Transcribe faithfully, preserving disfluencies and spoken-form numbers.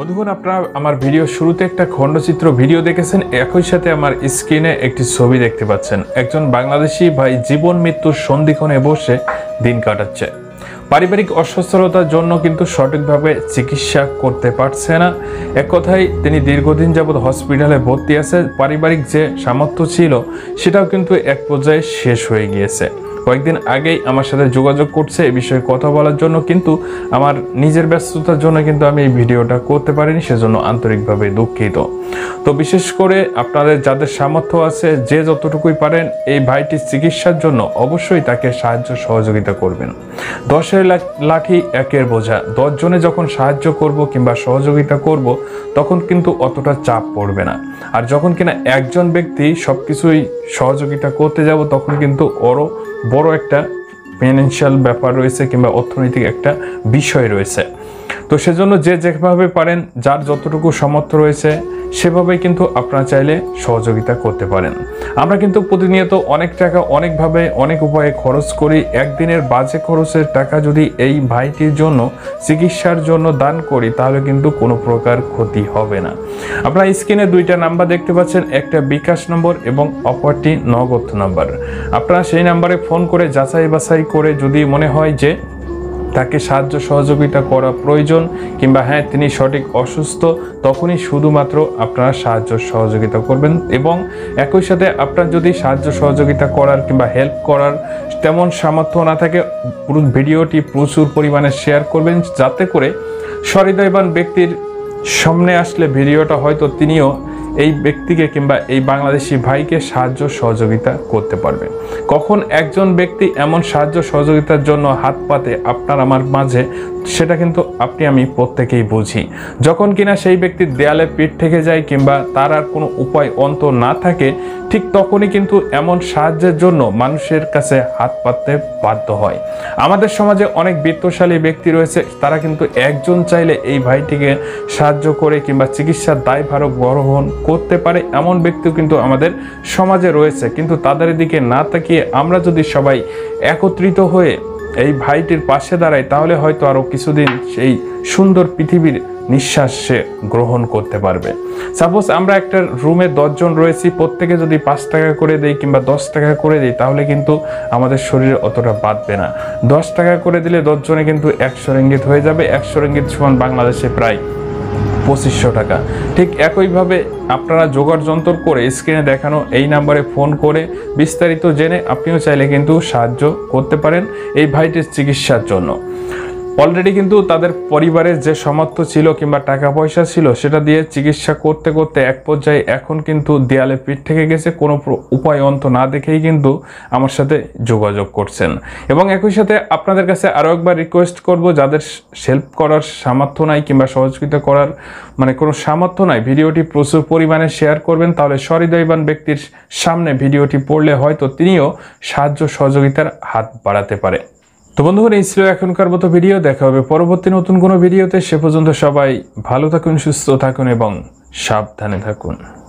বন্ধুগণ, আপনারা আমার ভিডিও শুরুতে একটা খণ্ডচিত্র ভিডিও দেখেছেন, একই সাথে আমার স্ক্রিনে একটি ছবি দেখতে পাচ্ছেন। একজন বাংলাদেশি ভাই জীবন মৃত্যুর সন্ধিক্ষণে বসে দিন কাটাচ্ছে। পারিবারিক অসুস্থতার জন্য কিন্তু সঠিকভাবে চিকিৎসা করতে পারছে না। এক কথায় তিনি দীর্ঘদিন যাবৎ হসপিটালে ভর্তি আছে। পারিবারিক যে সামর্থ্য ছিল সেটাও কিন্তু এক পর্যায়ে শেষ হয়ে গিয়েছে। কয়েকদিন আগেই আমার সাথে যোগাযোগ করছে এই বিষয়ে কথা বলার জন্য, কিন্তু আমার নিজের ব্যস্ততার জন্য কিন্তু আমি এই ভিডিওটা করতে পারিনি, সেজন্য আন্তরিকভাবে দুঃখিত। তো বিশেষ করে আপনাদের যাদের সামর্থ্য আছে, যে যতটুকুই পারেন এই ভাইটির চিকিৎসার জন্য অবশ্যই তাকে সাহায্য সহযোগিতা করবেন। দশের লাঠি একের বোঝা, দশ জনে যখন সাহায্য করব কিংবা সহযোগিতা করব তখন কিন্তু অতটা চাপ পড়বে না। আর যখন কিনা একজন ব্যক্তি সব কিছুই সহযোগিতা করতে যাব তখন কিন্তু ওরও বড় একটা ফাইন্যান্সিয়াল ব্যাপার রয়েছে কিংবা অর্থনৈতিক একটা বিষয় রয়েছে। তো সেজন্য যে যেভাবে পারেন, যার যতটুকু সামর্থ্য রয়েছে সেভাবেই কিন্তু আপনারা চাইলে সহযোগিতা করতে পারেন। আমরা কিন্তু প্রতিনিয়ত অনেক টাকা অনেকভাবে অনেক উপায়ে খরচ করি। একদিনের বাজে খরচের টাকা যদি এই ভাইটির জন্য চিকিৎসার জন্য দান করি তাহলে কিন্তু কোনো প্রকার ক্ষতি হবে না। আপনারা স্ক্রিনে দুইটা নাম্বার দেখতে পাচ্ছেন, একটা বিকাশ নম্বর এবং অপরটি নগদ নাম্বার। আপনারা সেই নাম্বারে ফোন করে যাচাই বাছাই করে যদি মনে হয় যে তাকে সাহায্য সহযোগিতা করা প্রয়োজন কিংবা হ্যাঁ তিনি সঠিক অসুস্থ, তখনই শুধুমাত্র আপনারা সাহায্য সহযোগিতা করবেন। এবং একই সাথে আপনার যদি সাহায্য সহযোগিতা করার কিংবা হেল্প করার তেমন সামর্থ্য না থাকে, পুরো ভিডিওটি প্রচুর পরিমাণে শেয়ার করবেন, যাতে করে সহৃদয়বান ব্যক্তির সামনে আসলে ভিডিওটা হয়তো তিনিও এই ব্যক্তিকে কিংবা এই বাংলাদেশি ভাইকে সাহায্য সহযোগিতা করতে পারবে। কখন একজন ব্যক্তি এমন সাহায্য সহযোগিতার জন্য হাত পাতে আপনার আমার মাঝে, সেটা কিন্তু আপনি আমি প্রত্যেকেই বুঝি। যখন কিনা সেই ব্যক্তির দেয়ালে পিঠ থেকে যায় কিংবা তার আর কোনো উপায় অন্ত না থাকে, ঠিক তখনই কিন্তু এমন সাহায্যের জন্য মানুষের কাছে হাত পাততে বাধ্য হয়। আমাদের সমাজে অনেক বিত্তশালী ব্যক্তি রয়েছে, তারা কিন্তু একজন চাইলে এই ভাইটিকে সাহায্য করে কিংবা চিকিৎসার দায়ভার গ্রহণ করতে পারে, এমন ব্যক্তিও কিন্তু আমাদের সমাজে রয়েছে। কিন্তু তাদের দিকে না তাকিয়ে আমরা যদি সবাই একত্রিত হয়ে এই ভাইটির পাশে দাঁড়াই তাহলে হয়তো আরো কিছুদিন সেই সুন্দর পৃথিবীর নিঃশ্বাস সে গ্রহণ করতে পারবে। সাপোজ আমরা একটা রুমে দশজন রয়েছি, প্রত্যেকে যদি পাঁচ টাকা করে দেই কিংবা দশ টাকা করে দিই তাহলে কিন্তু আমাদের শরীরে অতটা বাঁধবে না। দশ টাকা করে দিলে দশজনে কিন্তু একশো রিঙ্গিত হয়ে যাবে। একশো রিঙ্গিত সমান বাংলাদেশে প্রায় পঁচিশশো টাকা। ঠিক একইভাবে আপনারা জোগাড় যন্ত্র করে স্ক্রিনে দেখানো এই নাম্বারে ফোন করে বিস্তারিত জেনে আপনিও চাইলে কিন্তু সাহায্য করতে পারেন এই ভাইটির চিকিৎসার জন্য। অলরেডি কিন্তু তাদের পরিবারের যে সামর্থ্য ছিল কিংবা টাকা পয়সা ছিল সেটা দিয়ে চিকিৎসা করতে করতে এক পর্যায়ে এখন কিন্তু দেয়ালে পিঠ থেকে গেছে। কোনো উপায় অন্ত না দেখেই কিন্তু আমার সাথে যোগাযোগ করছেন। এবং একই সাথে আপনাদের কাছে আরও একবার রিকোয়েস্ট করব, যাদের হেল্প করার সামর্থ্য নাই কিংবা সহযোগিতা করার মানে কোনো সামর্থ্য নাই, ভিডিওটি প্রচুর পরিমাণে শেয়ার করবেন। তাহলে সহৃদয়বান ব্যক্তির সামনে ভিডিওটি পড়লে হয়তো তিনিও সাহায্য সহযোগিতার হাত বাড়াতে পারে। তো বন্ধুগণ, এই ছিল এখনকার মতো ভিডিও। দেখা হবে পরবর্তী নতুন কোনো ভিডিওতে। সে পর্যন্ত সবাই ভালো থাকুন, সুস্থ থাকুন এবং সাবধানে থাকুন।